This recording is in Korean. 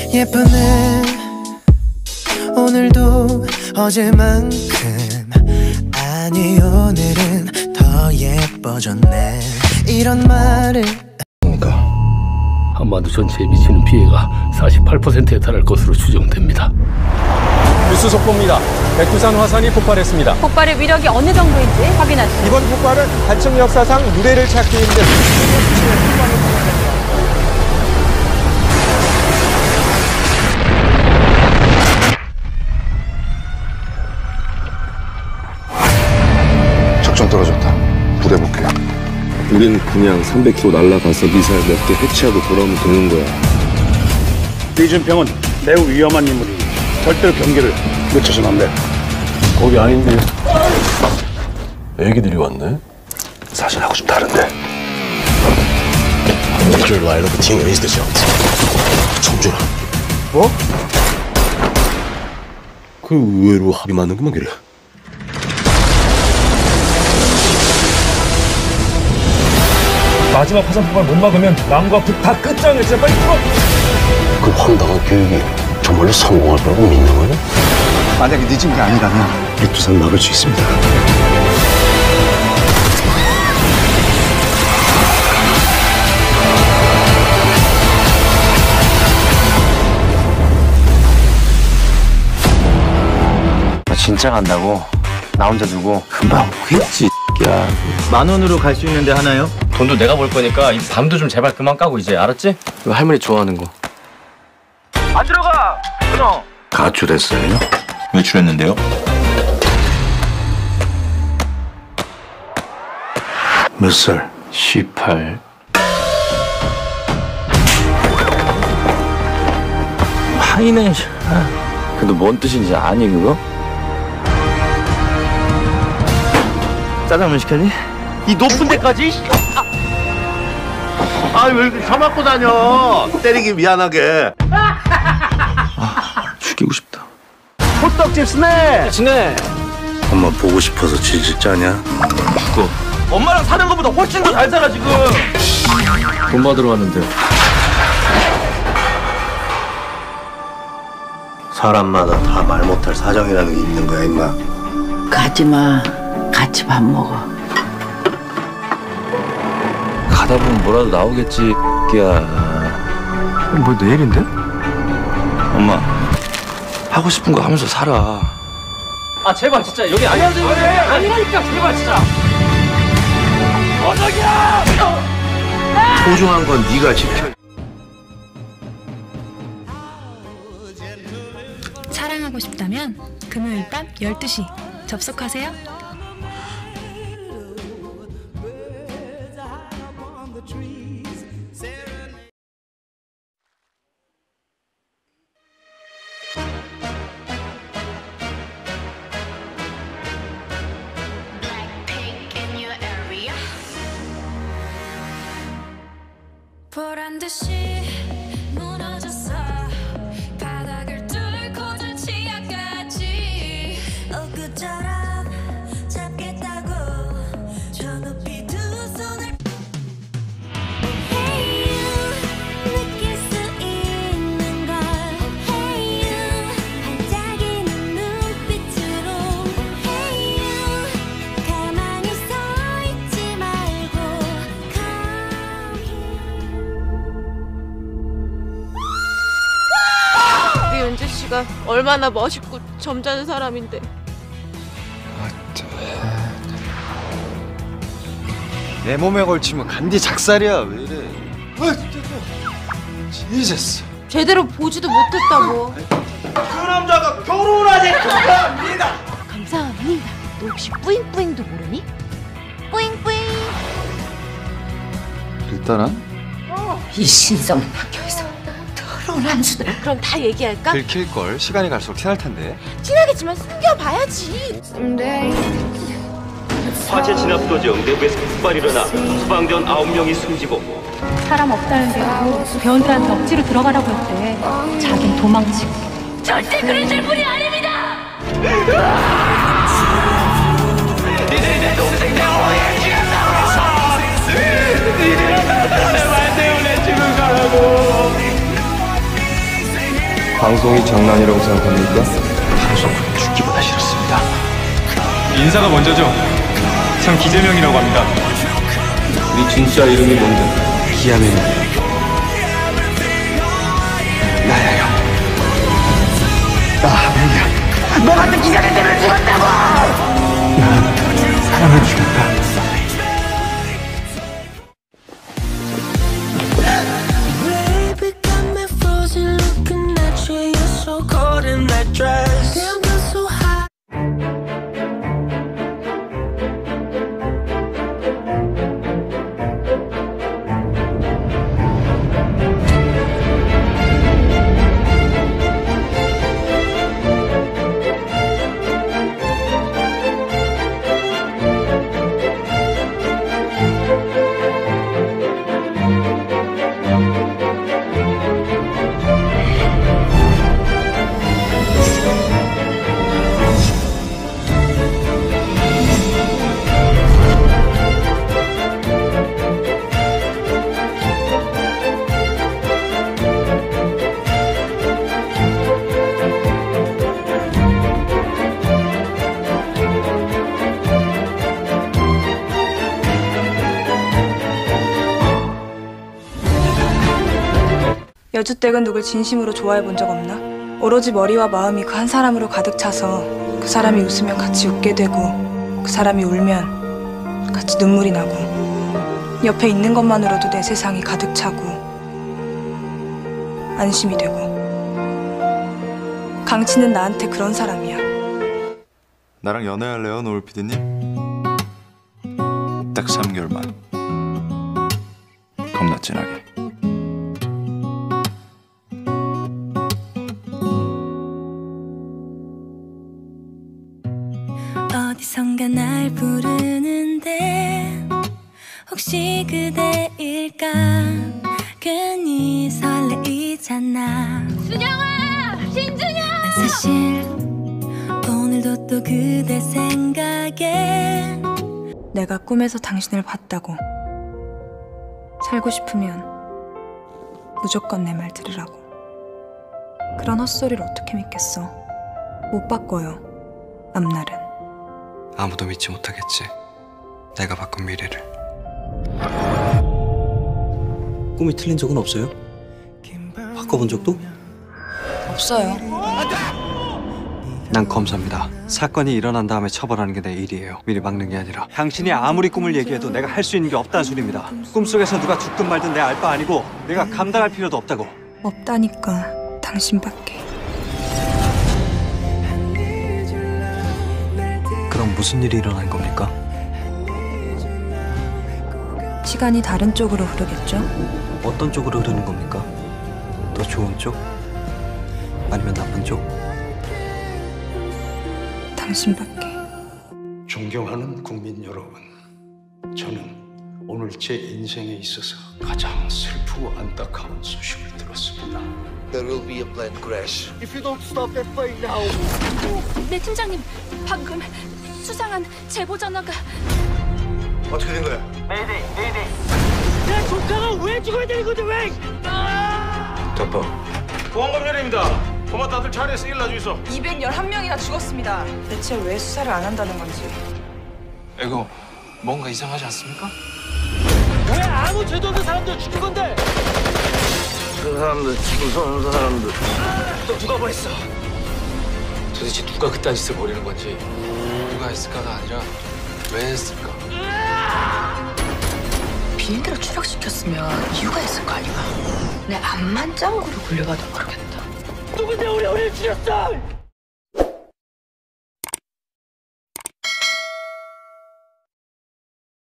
예쁘네 오늘도 어제만큼 아니 오늘은 더 예뻐졌네 이런 말을 한반도 전체에 미치는 피해가 48%에 달할 것으로 추정됩니다. 뉴스 속보입니다. 백두산 화산이 폭발했습니다. 폭발의 위력이 어느 정도인지 확인하시죠. 이번 폭발은 한층 역사상 유례를 찾기 힘든 적정 떨어졌다. 부대 복귀. 우린 그냥 300km 날아가서 미사일 몇 개 해치하고 돌아오면 되는 거야. 이준평은 매우 위험한 인물이 절대로 경계를 늦춰서는 안 돼. 거기 아닌데. 애기들이 왔네? 사실하고 좀 다른데. 정준아. 뭐? 그 의외로 합이 맞는구만 그래. 마지막 화산 폭발 못 막으면 남과 북 다 끝장을 진짜 빨리 풀어. 그 황당한 교육이 정말로 성공할 거라고 믿는 거야? 만약에 늦은 게 아니라면 백두산 막을 수 있습니다. 진짜 간다고? 나 혼자 두고? 금방 오겠지, 야. 10,000원으로 갈 수 있는데 하나요? 돈도 내가 벌 거니까 이 밤도 좀 제발 그만 까고 이제 알았지? 이거 할머니 좋아하는 거. 안 들어가! 끊어! 가출했어요? 외출했는데요? 몇 살? 18. 하이는 근데 뭔 뜻인지 아니 그거? 짜장면 시켰니? 이 높은 데까지? 왜 이렇게 처맞고 다녀? 때리기 미안하게. 죽이고 싶다. 호떡집 스네! 스네! 엄마 보고 싶어서 질질 짜냐? 바꿔. 엄마랑 사는 것보다 훨씬 더 잘 살아 지금! 돈 받으러 왔는데. 사람마다 다 말 못할 사정이라는 게 있는 거야, 임마. 가지마. 같이 밥 먹어. 가다 보면 뭐라도 나오겠지, 야. 뭐 내일인데? 엄마, 하고 싶은 거 하면서 살아. 아 제발 진짜 여기 아니라니까 제발 진짜! 어떡이야! 소중한 건 네가 지켜. 사랑하고 싶다면 금요일 밤 12시 접속하세요. 보란듯이 무너졌어 바닥을 뚫고 저 치아까지 엊그처럼 잡겠다고 저 높이 두 손을 Hey you 느낄 수 있는 걸 Hey you 반짝이는 눈빛으로 Hey you 가만히 서 있지 말고 우리 은지 씨가 얼마나 멋있고 점잖은 사람인데. 내 몸에 걸치면 간디 작살이야. 왜 이래? 지졌어. 제대로 보지도 못했다고. 그 남자가 결혼하지! 감사합니다! 감사합니다. 너 혹시 뿌잉뿌잉도 모르니? 뿌잉뿌잉. 일단은 이 신성 학교에서 더러운 함수들. 그럼 다 얘기할까? 들킬 걸. 시간이 갈수록 티날 텐데. 티나겠지만 숨겨봐야지. 화재 진압 도중 내부에서 폭발이 일어나 소방대원 9명이 숨지고 사람 없다는데도 배원들한테 억지로 들어가라고 했대. 자긴 도망치고. 절대 그러실 분이 아닙니다. 니들이 내 동생 내 어머니를 죽였다고 했어! 니들이 내 말 때문에 죽은 거라고! 방송이 장난이라고 생각합니까? 방송은 죽기보다 싫었습니다. 인사가 먼저죠. 전 기재명이라고 합니다. 네 진짜 이름이 뭔데? 기하면 나야 형. 나 하명이야. 너 같은 기자들 때문에 죽었다고! 난 사람을 죽였다. Baby got me frozen looking at you. You're so cold in that dress. Damn, you're so hot. 여주댁은 누굴 진심으로 좋아해 본 적 없나? 오로지 머리와 마음이 그 한 사람으로 가득 차서 그 사람이 웃으면 같이 웃게 되고 그 사람이 울면 같이 눈물이 나고 옆에 있는 것만으로도 내 세상이 가득 차고 안심이 되고 강치는 나한테 그런 사람이야. 나랑 연애할래요, 노을 PD님? 딱 3개월만. 겁나 진하게. 어디선가 날 부르는데 혹시 그대일까 괜히 설레이잖아. 준영아! 신준영! 난 사실 오늘도 또 그대 생각에 내가 꿈에서 당신을 봤다고. 살고 싶으면 무조건 내 말 들으라고. 그런 헛소리를 어떻게 믿겠어. 못 바꿔요, 앞날은. 아무도 믿지 못하겠지. 내가 바꾼 미래를. 꿈이 틀린 적은 없어요? 바꿔본 적도? 없어요. 난 검사입니다. 사건이 일어난 다음에 처벌하는 게 내 일이에요. 미리 막는 게 아니라. 당신이 아무리 꿈을 얘기해도 내가 할 수 있는 게 없다는 소리입니다. 꿈속에서 누가 죽든 말든 내 알 바 아니고 내가 감당할 필요도 없다고. 없다니까, 당신밖에. 그럼 무슨 일이 일어난 겁니까? 시간이 다른 쪽으로 흐르겠죠? 어떤 쪽으로 흐르는 겁니까? 더 좋은 쪽? 아니면 나쁜 쪽? 당신밖에. 존경하는 국민 여러분, 저는 오늘 제 인생에 있어서 가장 슬프고 안타까운 소식을 들었습니다. There will be a planned crash. If you don't stop that fight now. 네 팀장님, 방금 수상한 제보 전화가. 어떻게 된 거야? 메이데이. 내 조카가 왜 죽어야 되는 건데 왜? 덮어. 보안검열입니다. 도마다들 차례에서 일러주이소. 211명이나 죽었습니다. 대체 왜 수사를 안 한다는 건지. 이거 뭔가 이상하지 않습니까? 왜 아무 죄도 없는 사람들 죽인 건데? 그 사람들, 무서운 사람들. 또 누가 보냈어? 도대체 누가 그딴 짓을 벌이는 건지. 누가 했을까가 아니라 왜 했을까? 비행기를 추락시켰으면 이유가 있을 거 아니야. 내 암만 짱구로 굴려가도 모르겠다. 누군데 우리 어린이 죽였어?